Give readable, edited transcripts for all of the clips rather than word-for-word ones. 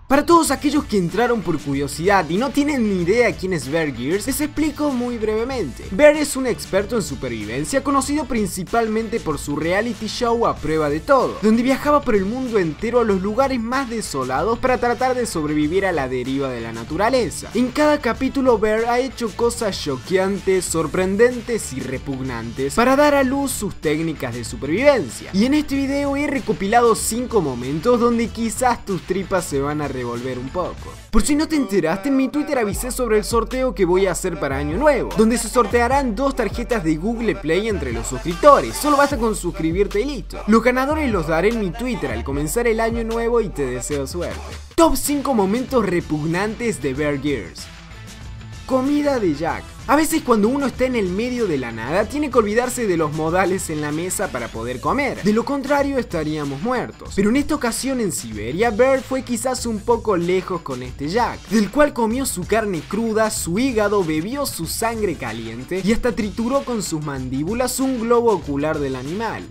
Para todos aquellos que entraron por curiosidad y no tienen ni idea quién es Bear Grylls, les explico muy brevemente. Bear es un experto en supervivencia conocido principalmente por su reality show A Prueba de Todo, donde viajaba por el mundo entero a los lugares más desolados para tratar de sobrevivir a la deriva de la naturaleza. En cada capítulo Bear ha hecho cosas choqueantes, sorprendentes y repugnantes para dar a luz sus técnicas de supervivencia. Y en este video he recopilado 5 momentos donde quizás tus tripas se van a revolver un poco. Por si no te enteraste, en mi Twitter avisé sobre el sorteo que voy a hacer para Año Nuevo, donde se sortearán 2 tarjetas de Google Play entre los suscriptores. Solo basta con suscribirte y listo. Los ganadores los daré en mi Twitter al comenzar el año nuevo y te deseo suerte. Top 5 momentos repugnantes de Bear Grylls. Comida de Jack. A veces cuando uno está en el medio de la nada tiene que olvidarse de los modales en la mesa para poder comer, de lo contrario estaríamos muertos. Pero en esta ocasión en Siberia, Bear fue quizás un poco lejos con este Jack, del cual comió su carne cruda, su hígado, bebió su sangre caliente y hasta trituró con sus mandíbulas un globo ocular del animal.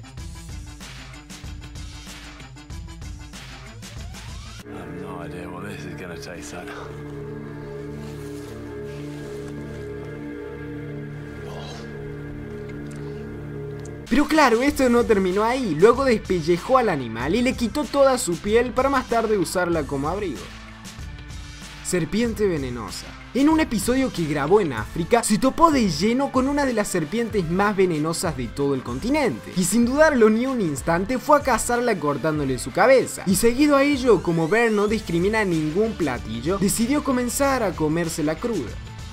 Pero claro, esto no terminó ahí, luego despellejó al animal y le quitó toda su piel para más tarde usarla como abrigo. Serpiente venenosa. En un episodio que grabó en África, se topó de lleno con una de las serpientes más venenosas de todo el continente, y sin dudarlo ni un instante fue a cazarla cortándole su cabeza. Y seguido a ello, como Bear no discrimina ningún platillo, decidió comenzar a comérsela cruda.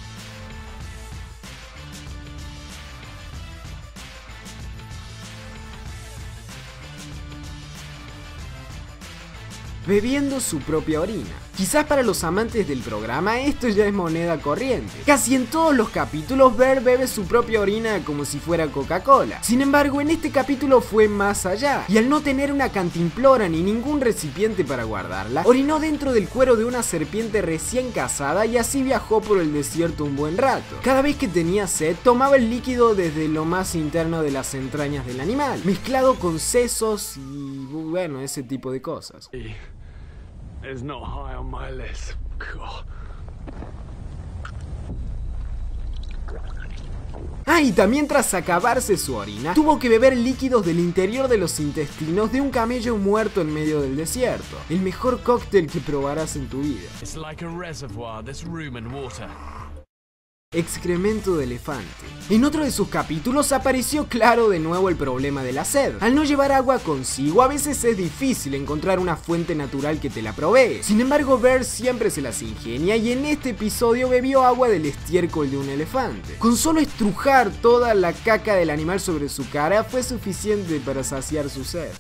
Bebiendo su propia orina. Quizás para los amantes del programa esto ya es moneda corriente. Casi en todos los capítulos Bear bebe su propia orina como si fuera Coca-Cola. Sin embargo, en este capítulo fue más allá, y al no tener una cantimplora ni ningún recipiente para guardarla, orinó dentro del cuero de una serpiente recién cazada y así viajó por el desierto un buen rato. Cada vez que tenía sed, tomaba el líquido desde lo más interno de las entrañas del animal, mezclado con sesos y bueno, ese tipo de cosas. It's not high on my list. God. Ah, y también tras acabarse su orina, tuvo que beber líquidos del interior de los intestinos de un camello muerto en medio del desierto. El mejor cóctel que probarás en tu vida. It's like a reservoir, this room and water. Excremento de elefante. En otro de sus capítulos apareció claro de nuevo el problema de la sed. Al no llevar agua consigo, a veces es difícil encontrar una fuente natural que te la provee. Sin embargo, Bear siempre se las ingenia y en este episodio bebió agua del estiércol de un elefante. Con solo estrujar toda la caca del animal sobre su cara fue suficiente para saciar su sed.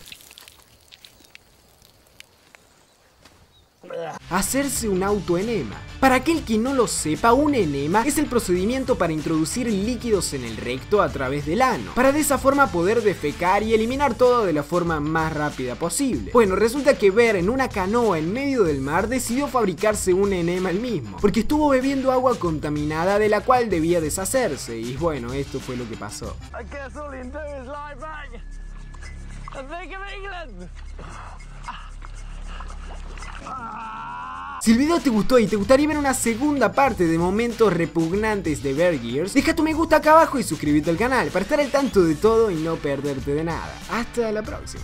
Hacerse un autoenema. Para aquel que no lo sepa, un enema es el procedimiento para introducir líquidos en el recto a través del ano, para de esa forma poder defecar y eliminar todo de la forma más rápida posible. Bueno, resulta que Bear en una canoa en medio del mar decidió fabricarse un enema él mismo, porque estuvo bebiendo agua contaminada de la cual debía deshacerse, y bueno, esto fue lo que pasó. Si el video te gustó y te gustaría ver una segunda parte de momentos repugnantes de Bear Grylls, deja tu me gusta acá abajo y suscríbete al canal para estar al tanto de todo y no perderte de nada. Hasta la próxima.